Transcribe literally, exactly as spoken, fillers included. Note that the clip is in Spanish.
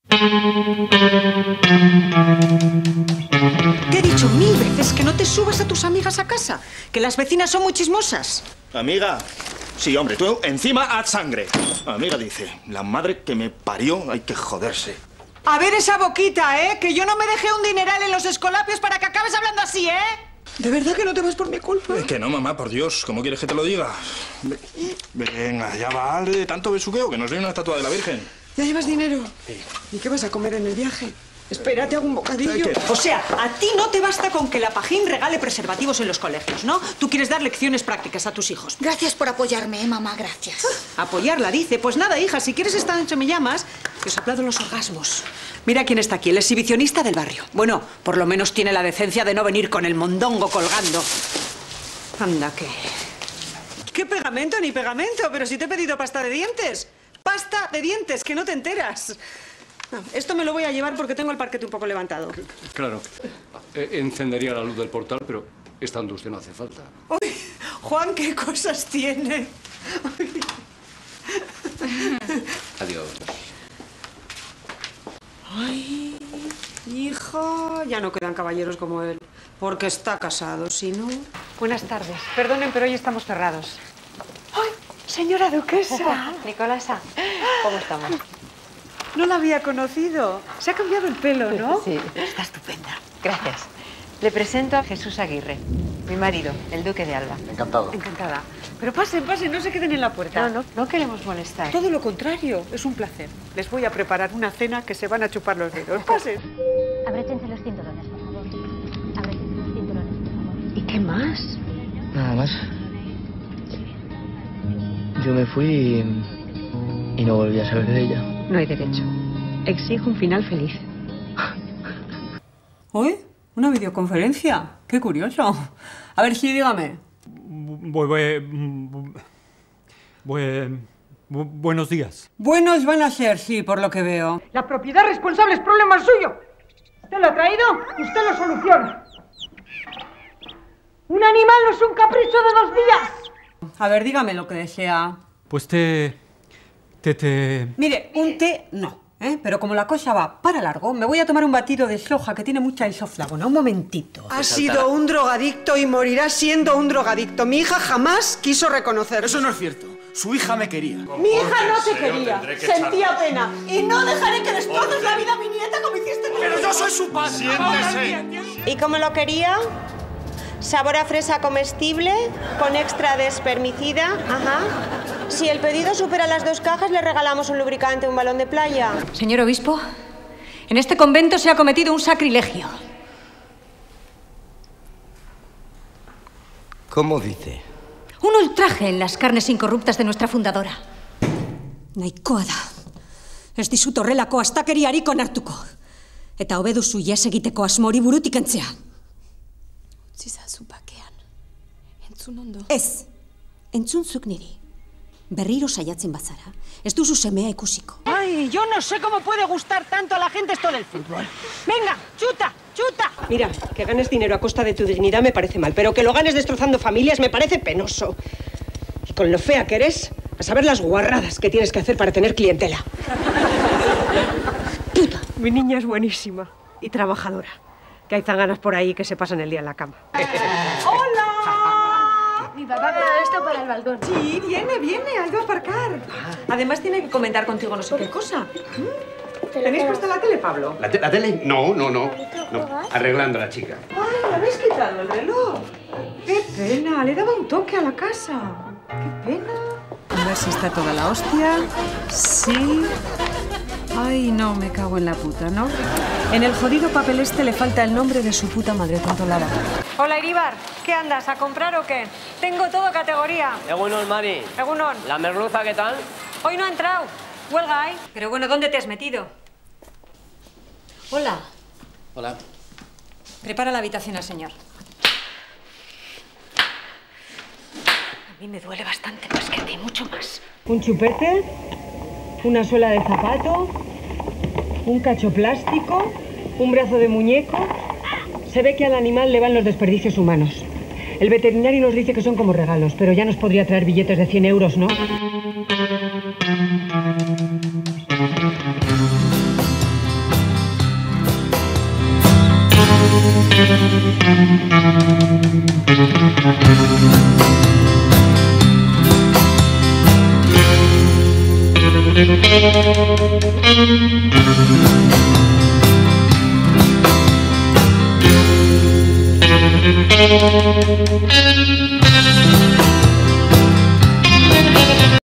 Te he dicho mil veces que no te subas a tus amigas a casa, que las vecinas son muy chismosas. Amiga, sí, hombre, tú encima haz sangre. Amiga dice, la madre que me parió, hay que joderse. A ver esa boquita, ¿eh? Que yo no me dejé un dineral en los escolapios para que acabes hablando así, ¿eh? ¿De verdad que no te vas por mi culpa? Es que no, mamá, por Dios, ¿cómo quieres que te lo diga? Venga, ya vale, tanto besuqueo que no soy una estatua de la Virgen. ¿Ya llevas dinero? Sí. ¿Y qué vas a comer en el viaje? Espérate, hago un bocadillo. ¿Qué? O sea, a ti no te basta con que la Pajín regale preservativos en los colegios, ¿no? Tú quieres dar lecciones prácticas a tus hijos. Gracias por apoyarme, ¿eh, mamá? Gracias. Ah, apoyarla, dice. Pues nada, hija, si quieres esta noche me llamas, que os aplaudo los orgasmos. Mira quién está aquí, el exhibicionista del barrio. Bueno, por lo menos tiene la decencia de no venir con el mondongo colgando. Anda, ¿qué? ¿Qué pegamento ni pegamento? Pero si te he pedido pasta de dientes. Pasta de dientes, que no te enteras. No, esto me lo voy a llevar porque tengo el parquete un poco levantado. Claro. Eh, encendería la luz del portal, pero estando usted no hace falta. Uy, Juan, qué cosas tiene. Uy. Adiós. Ay, hijo, ya no quedan caballeros como él, porque está casado, si no... Buenas tardes. Perdonen, pero hoy estamos cerrados. ¡Ay, señora duquesa! Nicolasa, ¿cómo estamos? No la había conocido. Se ha cambiado el pelo, ¿no? Sí. Está estupenda. Gracias. Le presento a Jesús Aguirre, mi marido, el duque de Alba. Encantado. Encantada. Pero pasen, pasen, no se queden en la puerta. No, no, no queremos molestar. Todo lo contrario, es un placer. Les voy a preparar una cena que se van a chupar los dedos. Pasen. Abróchense los cinturones, por favor. Abróchense los cinturones, por favor. ¿Y qué más? Nada más. Yo me fui y, y no volví a saber de ella. No hay derecho. Exijo un final feliz. ¿Uy? ¿Una videoconferencia? Qué curioso. A ver, sí, dígame. Voy, voy, voy, bu- buenos días. Buenos van a ser, sí, por lo que veo. La propiedad responsable es problema suyo. Usted lo ha traído, usted lo soluciona. Un animal no es un capricho de dos días. A ver, dígame lo que desea. Pues te, te, te... Mire, un té no, ¿eh? Pero como la cosa va para largo, me voy a tomar un batido de soja que tiene mucha isoflavona. Un momentito. Ha sido un drogadicto y morirá siendo un drogadicto. Mi hija jamás quiso reconocerlo. Eso no es cierto. Su hija me quería. Mi hija no te quería. Sentía pena. Y no dejaré que destroces la vida a mi nieta como hiciste tú. Pero yo soy su padre. Siéntese. ¿Y cómo lo quería? Sabor a fresa comestible, con extra de espermicida. Ajá. Si el pedido supera las dos cajas, le regalamos un lubricante o un balón de playa. Señor obispo, en este convento se ha cometido un sacrilegio. ¿Cómo dice? Un ultraje en las carnes incorruptas de nuestra fundadora. Nahikoa da. Ez dizut horrelako astakeriarik onartuko. Eta hobe duzu ihes egiteko asmori burutik kentzea. Zizazu bakean. Entzun ondo. Ez. Entzun zuk niri. Berriro saiatzen bazara, ez duzu semea ikusiko. Ay, yo no sé cómo puede gustar tanto a la gente esto del fútbol. Venga, chuta, chuta. Mira, que ganes dinero a costa de tu dignidad me parece mal, pero que lo ganes destrozando familias me parece penoso. Y con lo fea que eres, a saber las guarradas que tienes que hacer para tener clientela. Puta. Mi niña es buenísima y trabajadora. Que hay zanganas por ahí que se pasan el día en la cama. ¡Hola! Mi papá ha dado esto para el balcón. Sí, viene, viene, ha ido a aparcar. Además tiene que comentar contigo no sé qué cosa. ¿Tenéis puesta la tele, Pablo? ¿La, te- la tele? No, no, no. No, arreglando a la chica. ¡Ay, le habéis quitado el reloj! ¡Qué pena! Le daba un toque a la casa. ¡Qué pena! A ver si está toda la hostia. Sí. Ay, no, me cago en la puta, ¿no? En el jodido papel este le falta el nombre de su puta madre controlada. Hola, Iríbar. ¿Qué andas? ¿A comprar o qué? Tengo todo categoría. Egunon, Mari. Egunon. ¿La merluza qué tal? Hoy no ha entrado. Huelga hay. Pero bueno, ¿dónde te has metido? Hola. Hola. Prepara la habitación al señor. A mí me duele bastante más que a ti, mucho más. Un chupete, una suela de zapato, un cacho plástico, un brazo de muñeco. Se ve que al animal le van los desperdicios humanos. El veterinario nos dice que son como regalos, pero ya nos podría traer billetes de cien euros, ¿no? Thank you.